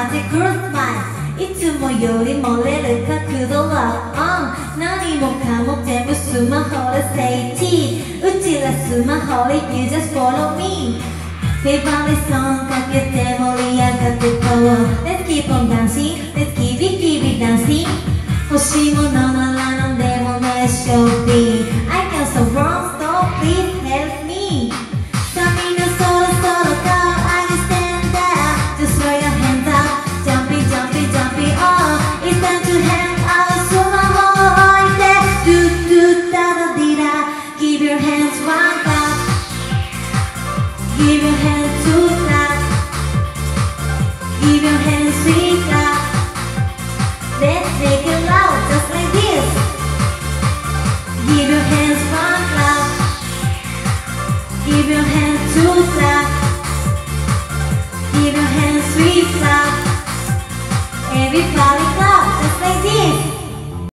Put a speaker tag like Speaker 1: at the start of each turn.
Speaker 1: マジックスマイルいつもより漏れる角度は、何もかも全部スマホでセイチうちらスマホで You just follow me フェイバリソンかけて盛り上がってこう Let's keep on dancing Let's keep it dancing 欲しいものなら何でもないショッピング I can so wrong so please help me さあみんなそろそろ Go I just stand up Just throw your hands up Jumpy jumpy jumpy oh It's time to hang out スマホを置いて Do do da da di da Give your hands one clap Give your hands two clap Give your hands three clap Let's make it loud just like this Give your hands one clap Give your hands two clap Give your hands three clap